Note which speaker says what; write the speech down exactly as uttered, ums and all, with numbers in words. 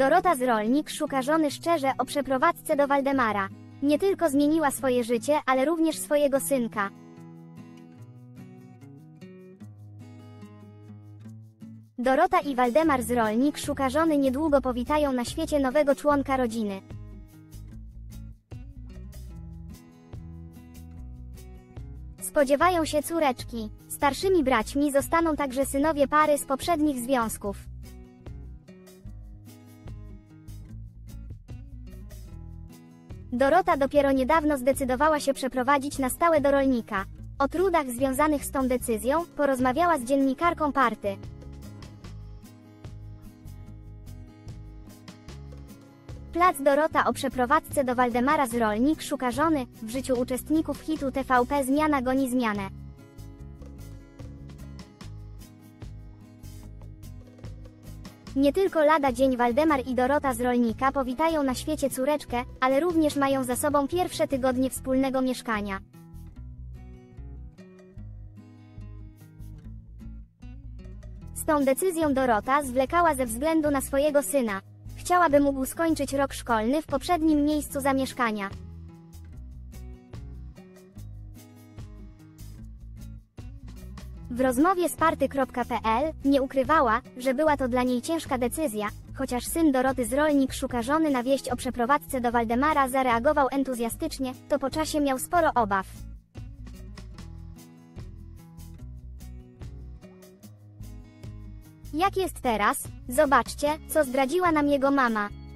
Speaker 1: Dorota z Rolnik szuka żony szczerze o przeprowadzce do Waldemara. Nie tylko zmieniła swoje życie, ale również swojego synka. Dorota i Waldemar z Rolnik szuka żony niedługo powitają na świecie nowego członka rodziny. Spodziewają się córeczki. Starszymi braćmi zostaną także synowie pary z poprzednich związków. Dorota dopiero niedawno zdecydowała się przeprowadzić na stałe do Rolnika. O trudach związanych z tą decyzją porozmawiała z dziennikarką Party. Plac Dorota o przeprowadzce do Waldemara z Rolnik szuka żony. W życiu uczestników hitu T V P zmiana goni zmianę. Nie tylko lada dzień Waldemar i Dorota z Rolnika powitają na świecie córeczkę, ale również mają za sobą pierwsze tygodnie wspólnego mieszkania. Z tą decyzją Dorota zwlekała ze względu na swojego syna. Chciałaby mógł skończyć rok szkolny w poprzednim miejscu zamieszkania. W rozmowie z party kropka p l nie ukrywała, że była to dla niej ciężka decyzja, chociaż syn Doroty z Rolnik szuka żony na wieść o przeprowadzce do Waldemara zareagował entuzjastycznie, to po czasie miał sporo obaw. Jak jest teraz? Zobaczcie, co zdradziła nam jego mama.